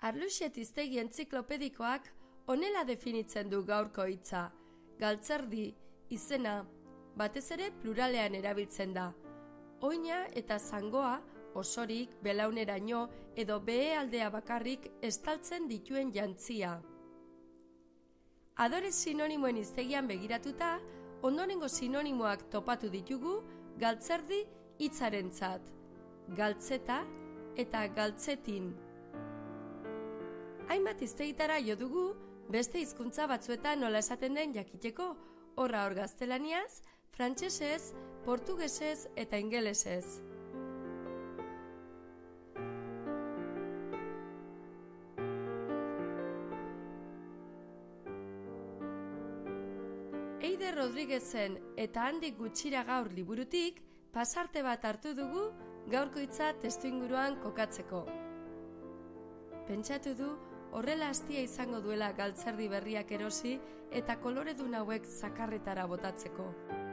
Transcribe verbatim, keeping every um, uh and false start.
Arluxet hiztegi entziklopedikoak honela definitzen du gaurko hitza. Galtzerdi izena batez ere pluralean erabiltzen da. Oina eta zangoa osorik, belauneraino edo behealdea bakarrik estaltzen dituen jantzia. Adore sinonimoen hiztegian begiratuta, ondorengo sinonimoak topatu ditugu galtzerdi hitzarentzat. Galtzeta eta galtzetin. Hainbat hiztegitara jo dugu, beste hizkuntza batzuetan nola esaten den jakiteko, horra hor gaztelaniaz, frantsesez, portugesez eta ingelesez. Eider Rodriguezen eta handik gutxira gaur liburutik pasarte bat hartu dugu gaurko hitza testuinguruan kokatzeko. Pentsatu du horrela astia izango duela galtzerdi berriak erosi eta koloredun hauek zakarretara botatzeko.